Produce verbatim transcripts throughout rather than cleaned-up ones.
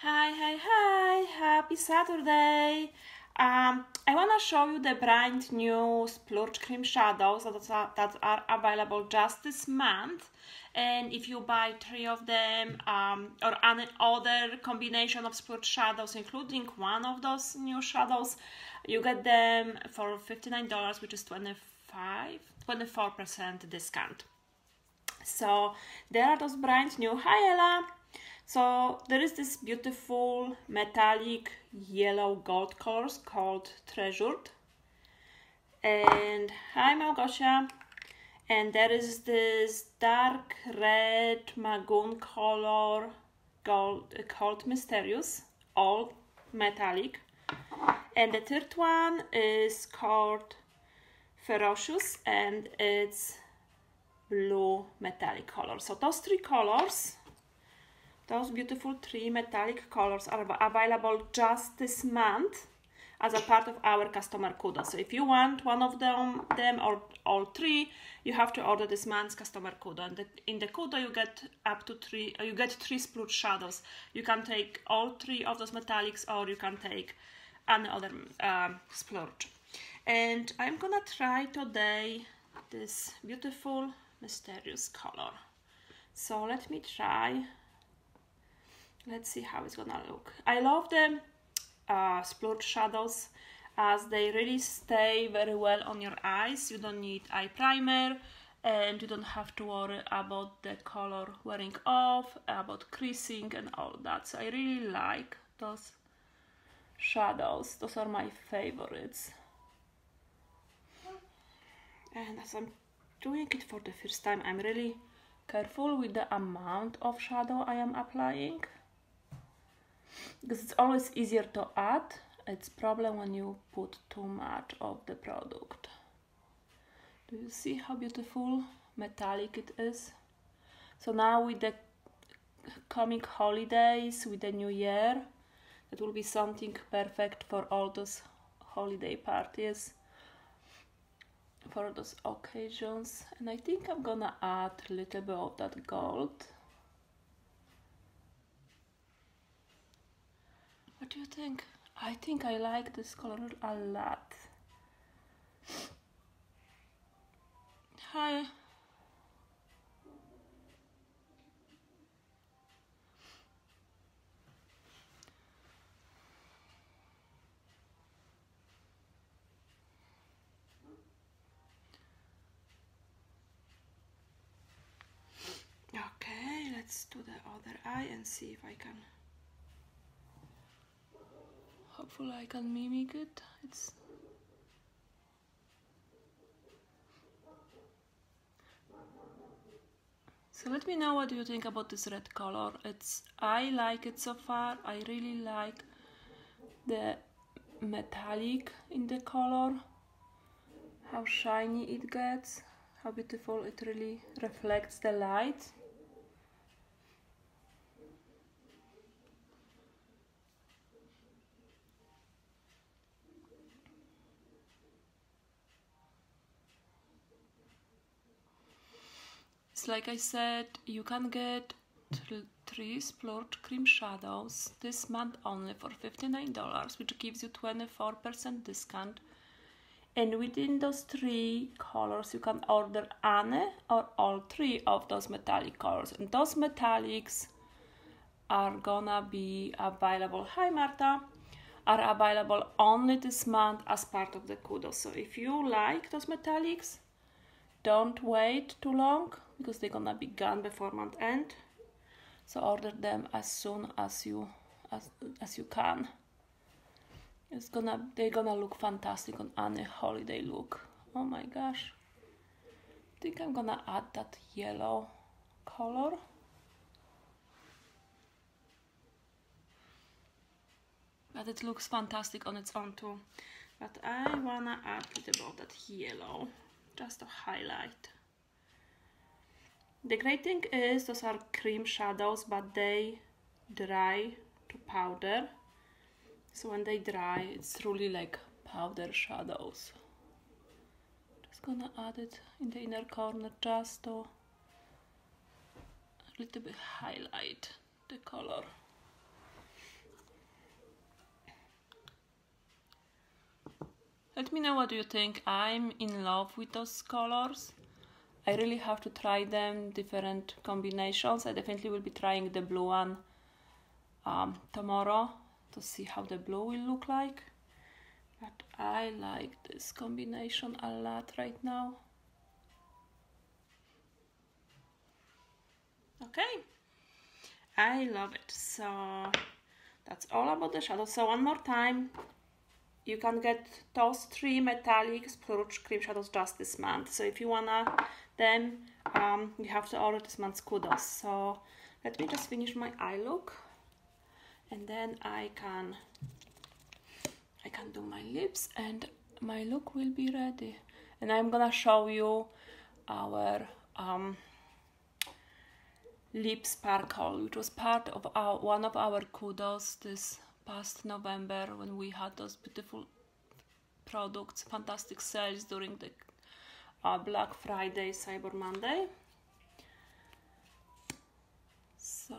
Hi, hi, hi! Happy Saturday! Um, I want to show you the brand new Splurge Cream Shadows that are, that are available just this month. And if you buy three of them um, or any other combination of Splurge shadows, including one of those new shadows, you get them for fifty-nine dollars, which is twenty-five, twenty-four percent discount. So there are those brand new. Hi, Ella! So there is this beautiful metallic yellow gold colors called Treasured. And hi, Małgosia. And there is this dark red magoon color gold, called Mysterious, all metallic. And the third one is called Ferocious, and it's blue metallic color. So those three colors, those beautiful three metallic colors are available just this month as a part of our customer kudos. So if you want one of them, them or all three, you have to order this month's customer kudo. And in the kudo you get up to three, you get three Splurge shadows. You can take all three of those metallics, or you can take another um, Splurge. And I'm gonna try today this beautiful mysterious color. So let me try. Let's see how it's gonna look. I love the uh, Splurge shadows as they really stay very well on your eyes. You don't need eye primer and you don't have to worry about the color wearing off, about creasing and all that. So I really like those shadows. Those are my favorites. And as I'm doing it for the first time, I'm really careful with the amount of shadow I am applying, because it's always easier to add. It's problem when you put too much of the product. Do you see how beautiful metallic it is? So now with the coming holidays, with the new year, it will be something perfect for all those holiday parties, for those occasions. And I think I'm gonna add a little bit of that gold. What do you think? I think I like this color a lot. Hi. Okay, let's do the other eye and see if I can. Hopefully I can mimic it. It's so let me know what you think about this red color. It's I like it so far. I really like the metallic in the color, how shiny it gets, how beautiful it really reflects the light. It's like I said, you can get three Splurge cream shadows this month only for fifty-nine dollars, which gives you twenty-four percent discount. And within those three colors, you can order any or all three of those metallic colors. And those metallics are gonna be available, hi Marta, are available only this month as part of the kudo. So if you like those metallics, don't wait too long, because they're gonna be gone before month end. So order them as soon as you as, as you can. It's gonna they're gonna look fantastic on any holiday look. Oh my gosh. I think I'm gonna add that yellow color. But it looks fantastic on its own too. But I wanna add a little bit of that yellow, just to highlight. The great thing is those are cream shadows, but they dry to powder. So when they dry, it's truly like powder shadows. Just gonna add it in the inner corner just to a little bit highlight the color. Let me know what you think. I'm in love with those colors. I really have to try them, different combinations. I definitely will be trying the blue one um, tomorrow to see how the blue will look like. But I like this combination a lot right now. Okay, I love it. So that's all about the shadows. So one more time, you can get those three metallic splurge cream shadows just this month. So if you wanna them, um, you have to order this month's kudos. So let me just finish my eye look, and then I can I can do my lips, and my look will be ready. And I'm gonna show you our um, lip sparkle, which was part of our one of our kudos this past November, when we had those beautiful products, fantastic sales during the uh, Black Friday, Cyber Monday. So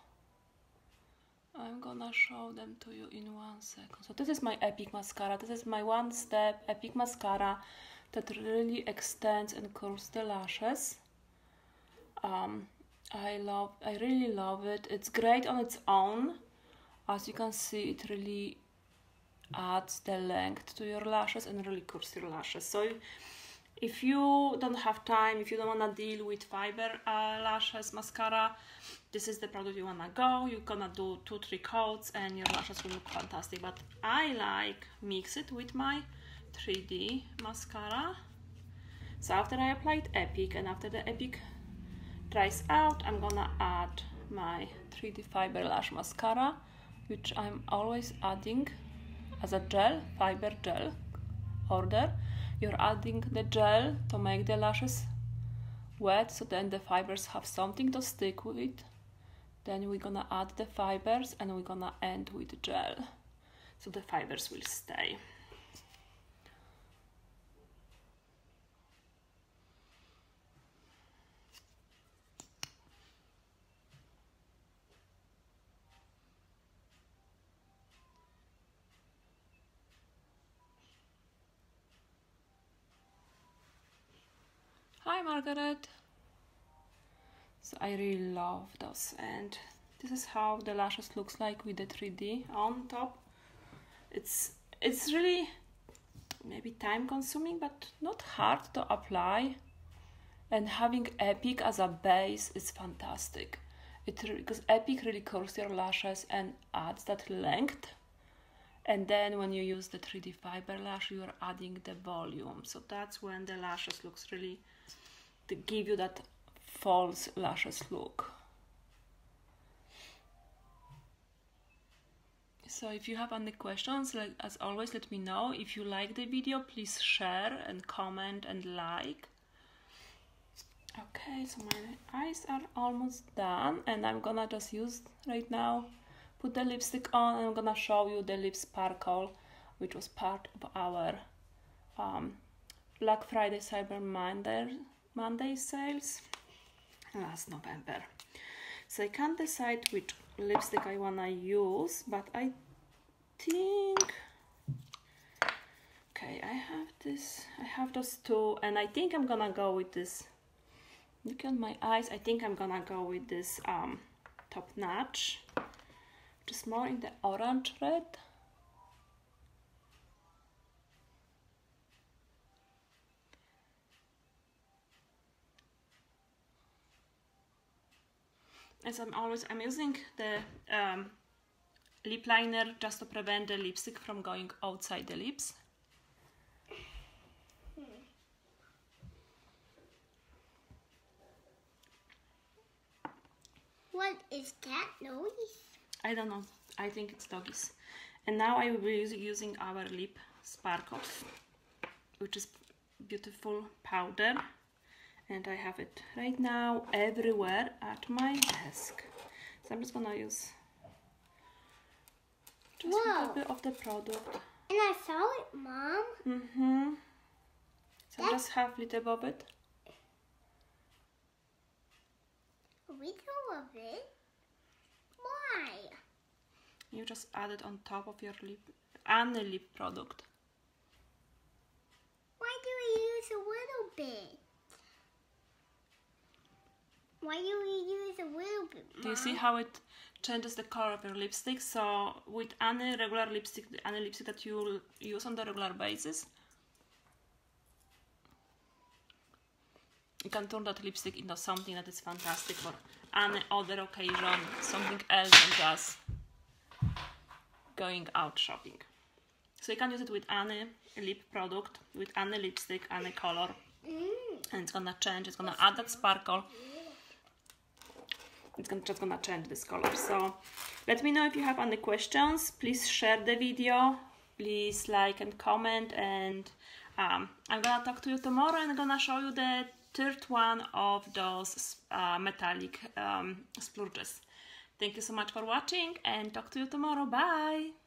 I'm gonna show them to you in one second. So this is my Epic mascara. This is my one step Epic mascara that really extends and curls the lashes. Um, I love, I really love it. It's great on its own. As you can see, it really adds the length to your lashes and really curls your lashes. So if you don't have time, if you don't want to deal with fiber uh, lashes mascara, this is the product you want to go. You're gonna do two three coats and your lashes will look fantastic. But I like mix it with my three D mascara. So after I applied Epic, and after the Epic dries out, I'm gonna add my three D fiber lash mascara, which I'm always adding as a gel, fiber gel order. You're adding the gel to make the lashes wet, so then the fibers have something to stick with. Then we're gonna add the fibers, and we're gonna end with gel, so the fibers will stay. Hi Margaret. So I really love those, and this is how the lashes looks like with the three D on top. It's it's really maybe time consuming, but not hard to apply, and having Epic as a base is fantastic. It because Epic really curls your lashes and adds that length. And then when you use the three D fiber lash, you are adding the volume. So that's when the lashes looks really, to give you that false lashes look. So if you have any questions, like as always, let me know. If you like the video, please share and comment and like. Okay, so my eyes are almost done, and I'm gonna just use right now, put the lipstick on, and I'm gonna show you the lip sparkle, which was part of our um, Black Friday Cyber Monday, Monday sales last November. So I can't decide which lipstick I wanna use, but I think, okay, I have this, I have those two, and I think I'm gonna go with this. Look at my eyes. I think I'm gonna go with this um, Top Notch, which is more in the orange red. As I'm always, I'm using the um, lip liner just to prevent the lipstick from going outside the lips. What is that noise? I don't know. I think it's doggies. And now I will be using our lip sparkles, which is beautiful powder. And I have it right now everywhere at my desk. So I'm just gonna use just a little bit of the product. And I saw it, Mom. Mm-hmm. So That's... just have a little of it. A little of it? Why? You just add it on top of your lip and the lip product. bit. Why do we use a little bit, Mom? Do you see how it changes the color of your lipstick? So with any regular lipstick, any lipstick that you use on the regular basis, you can turn that lipstick into something that is fantastic for any other occasion, something else than just going out shopping. So you can use it with any lip product, with any lipstick, any color, Mm. and it's gonna change, it's gonna add that sparkle. It's gonna, just gonna change this color. So let me know if you have any questions. Please share the video, please like and comment, and um, I'm gonna talk to you tomorrow and I'm gonna show you the third one of those uh, metallic um, splurges. Thank you so much for watching and talk to you tomorrow. Bye!